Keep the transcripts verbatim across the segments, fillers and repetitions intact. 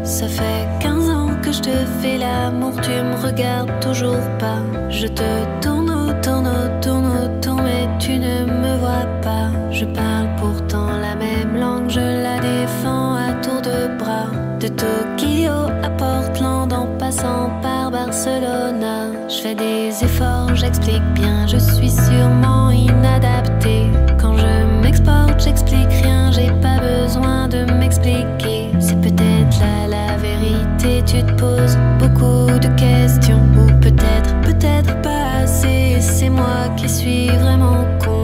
Ça fait quinze ans que je te fais l'amour, tu me regardes toujours pas. Je te tourne autour, autour, autour, mais tu ne me vois pas. Je parle pourtant la même langue, je la défends à tour de bras. De Tokyo à Portland en passant par Barcelona. Je fais des efforts, j'explique bien, je suis sûrement inadaptée. Quand je m'exporte, j'explique rien, j'ai pas besoin de m'expliquer. C'est peut-être là la vérité, tu te poses beaucoup de questions. Ou peut-être, peut-être pas assez, c'est moi qui suis vraiment con.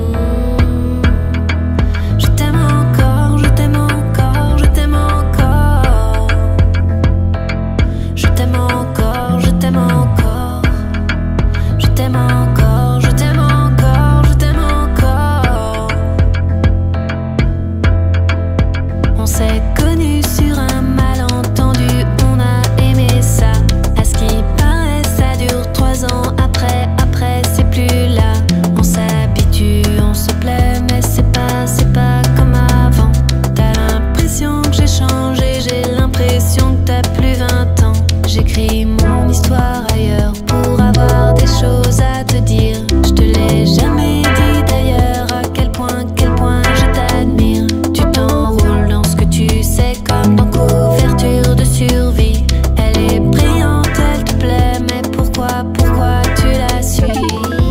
Je t'aime encore, je t'aime encore, je t'aime encore. Je t'aime encore, je t'aime encore. Je t'aime encore, je t'aime encore, je t'aime encore. On s'est connus sur un malentendu, on a aimé ça. À ce qui paraît, ça dure trois ans. Après, après, c'est plus là. On s'habitue, on se plaît, mais c'est pas, c'est pas comme avant. T'as l'impression que j'ai changé, j'ai l'impression que t'as plus vingt ans. J'écris mon histoire ailleurs pour avoir des choses à te dire. Je te l'ai jamais dit d'ailleurs, à quel point, quel point je t'admire. Tu t'enroules dans ce que tu sais comme dans couverture de survie. Elle est brillante, elle te plaît, mais pourquoi, pourquoi tu la suis?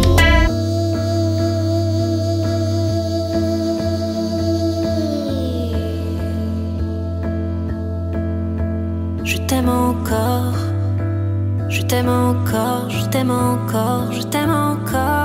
Je t'aime encore, je t'aime encore, je t'aime encore, je t'aime encore.